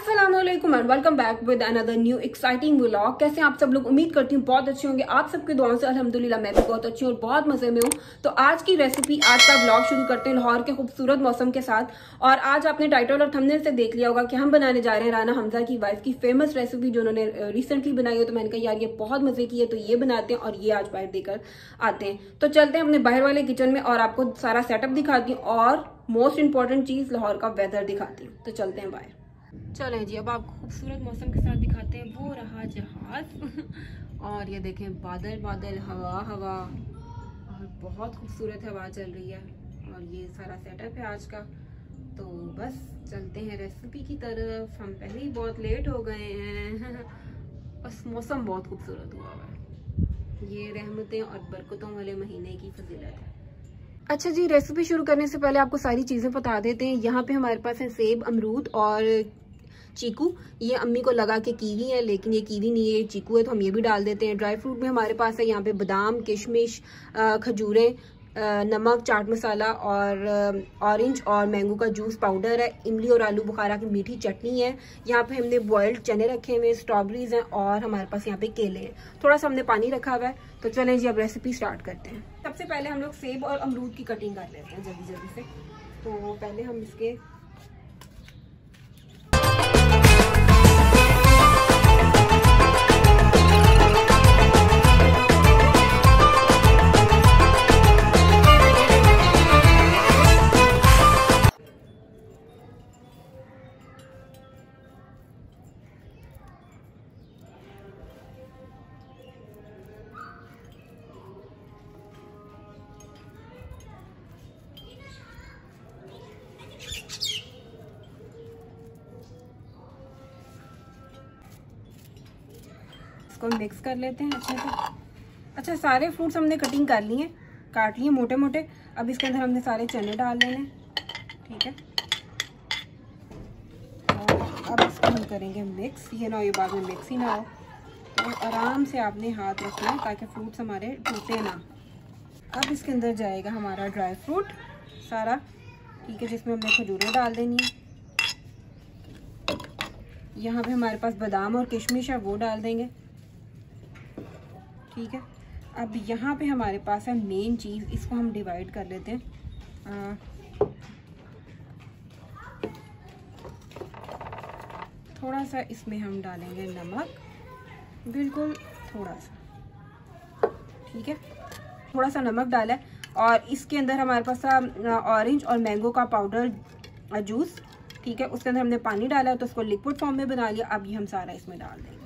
अस्सलामुअलैकुम and welcome back with another new exciting vlog. कैसे आप सब लोग? उम्मीद करती हूँ बहुत अच्छे होंगे। आप सबके दुआओं से अल्हम्दुलिल्लाह मैं भी बहुत अच्छी हूँ और बहुत मजे में हूँ। तो आज की रेसिपी, आज का व्लॉग शुरू करते हैं लाहौर के खूबसूरत मौसम के साथ। और आज आपने टाइटल और थंबनेल से देख लिया होगा कि हम बनाने जा रहे हैं राना हमजा की वाइफ की फेमस रेसिपी जो उन्होंने रिसेंटली बनाई है। तो मैंने कहा यार ये बहुत मजे की है तो ये बनाते हैं और ये आज बाहर देकर आते हैं। तो चलते हैं अपने बाहर वाले किचन में और आपको सारा सेटअप दिखाती हूँ और मोस्ट इंपॉर्टेंट चीज लाहौर का वेदर दिखाती हूँ। तो चलते हैं बाहर। चलें जी, अब आपको खूबसूरत मौसम के साथ दिखाते हैं। वो रहा जहाज और ये देखें बादल बादल, हवा हवा और बहुत खूबसूरत हवा चल रही है। और ये सारा सेटअप है आज का। तो बस चलते हैं रेसिपी की तरफ। हम पहले ही बहुत लेट हो गए हैं। बस मौसम बहुत खूबसूरत हुआ है। ये रहमतें और बरकतों वाले महीने की फजीलत है। अच्छा जी, रेसिपी शुरू करने से पहले आपको सारी चीज़ें बता देते हैं। यहाँ पे हमारे पास है सेब, अमरूद और चीकू। ये अम्मी को लगा के कीवी है लेकिन ये कीवी नहीं है, ये चीकू है, तो हम ये भी डाल देते हैं। ड्राई फ्रूट में हमारे पास है यहाँ पे बादाम, किशमिश, खजूरें, नमक, चाट मसाला और ऑरेंज और मैंगो का जूस पाउडर है। इमली और आलू बुखारा की मीठी चटनी है। यहाँ पे हमने बॉइल्ड चने रखे हुए, स्ट्रॉबेरीज हैं और हमारे पास यहाँ पे केले हैं। थोड़ा सा हमने पानी रखा हुआ है। तो चलें जी, अब रेसिपी स्टार्ट करते हैं। सबसे पहले हम लोग सेब और अमरूद की कटिंग कर लेते हैं जल्दी जल्दी से। तो पहले हम इसके इसको मिक्स कर लेते हैं अच्छे से। अच्छा, सारे फ्रूट्स हमने कटिंग कर लिए, काट लिए मोटे मोटे। अब इसके अंदर हमने सारे चने डाल देने, ठीक है। और अब इसको हम करेंगे मिक्स। ये ना ये बाद में मिक्स ही ना हो, तो आराम से आपने हाथ रखना है ताकि फ्रूट्स हमारे टूटे ना। अब इसके अंदर जाएगा हमारा ड्राई फ्रूट सारा, ठीक है, जिसमें हमने खजूरें डाल देनी है। यहाँ पे हमारे पास बादाम और किशमिश है, वो डाल देंगे, ठीक है। अब यहाँ पे हमारे पास है मेन चीज़, इसको हम डिवाइड कर लेते हैं। थोड़ा सा इसमें हम डालेंगे नमक, बिल्कुल थोड़ा सा, ठीक है। थोड़ा सा नमक डाला है और इसके अंदर हमारे पास ऑरेंज और मैंगो का पाउडर जूस, ठीक है। उसके अंदर हमने पानी डाला है तो उसको लिक्विड फॉर्म में बना लिया। अब ये हम सारा इसमें डाल देंगे।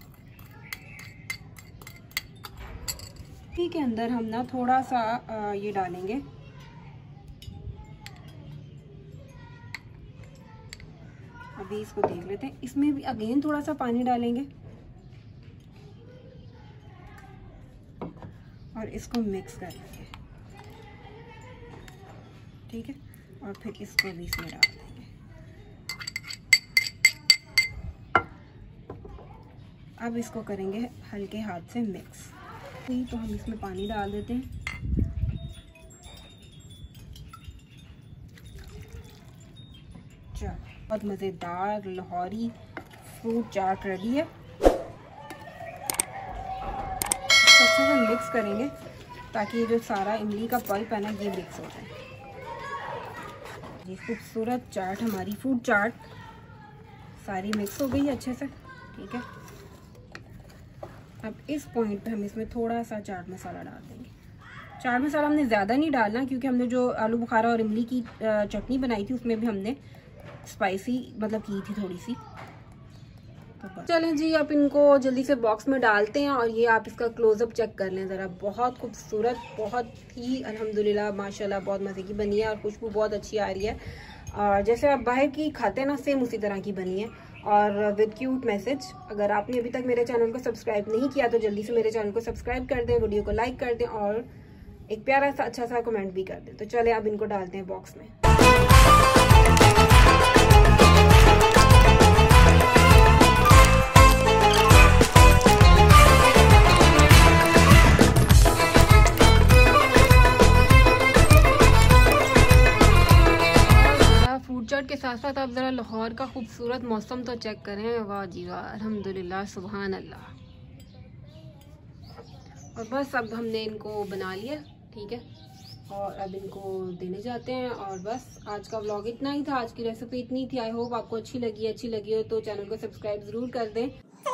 ठीक है, अंदर हम ना थोड़ा सा ये डालेंगे, अभी इसको देख लेते हैं। इसमें भी अगेन थोड़ा सा पानी डालेंगे और इसको मिक्स कर लेंगे, ठीक है। और फिर इसको भी इसमें डाल देंगे। अब इसको करेंगे हल्के हाथ से मिक्स। तो हम इसमें पानी डाल देते हैं। चलो, बहुत मज़ेदार लाहौरी फ्रूट चाट रेडी है। सबसे हम मिक्स करेंगे ताकि ये जो सारा इमली का पल्प है ना ये मिक्स हो जाए। ये खूबसूरत चाट, हमारी फ्रूट चाट सारी मिक्स हो गई है अच्छे से, ठीक है। अब इस पॉइंट पे हम इसमें थोड़ा सा चाट मसाला डाल देंगे। चाट मसाला हमने ज़्यादा नहीं डालना क्योंकि हमने जो आलू बुखारा और इमली की चटनी बनाई थी उसमें भी हमने स्पाइसी मतलब की थी थोड़ी सी। तो चलें जी, अब इनको जल्दी से बॉक्स में डालते हैं और ये आप इसका क्लोजअप चेक कर लें ज़रा। बहुत खूबसूरत, बहुत ही अल्हम्दुलिल्लाह माशाल्लाह बहुत मज़े की बनी है और खुशबू बहुत अच्छी आ रही है। और जैसे आप बाहर की खाते हैं ना, सेम उसी तरह की बनी है और विद क्यूट मैसेज। अगर आपने अभी तक मेरे चैनल को सब्सक्राइब नहीं किया तो जल्दी से मेरे चैनल को सब्सक्राइब कर दें, वीडियो को लाइक कर दें और एक प्यारा सा अच्छा सा कमेंट भी कर दें। तो चले अब इनको डालते हैं बॉक्स में। साथ साथ आप ज़रा लाहौर का खूबसूरत मौसम तो चेक करें। वाह जी वाह, अल्हम्दुलिल्लाह, सुभान अल्लाह। और बस अब हमने इनको बना लिया, ठीक है, और अब इनको देने जाते हैं। और बस आज का व्लॉग इतना ही था, आज की रेसिपी इतनी थी। आई होप आपको अच्छी लगी हो तो चैनल को सब्सक्राइब ज़रूर कर दें।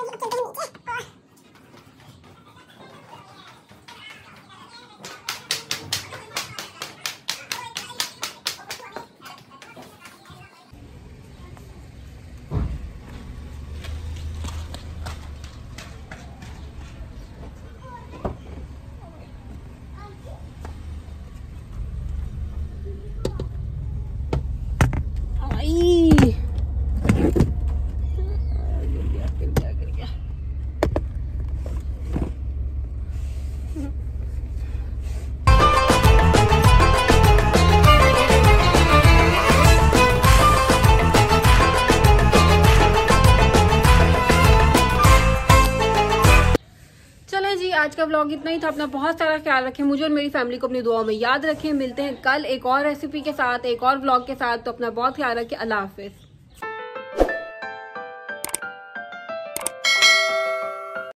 आज का व्लॉग इतना ही था। अपना बहुत सारा ख्याल रखें, मुझे और मेरी फैमिली को अपनी दुआओं में याद रखें। मिलते हैं कल एक और रेसिपी के साथ, एक और व्लॉग के साथ। तो अपना बहुत ख्याल रखें। अल्लाह हाफिज।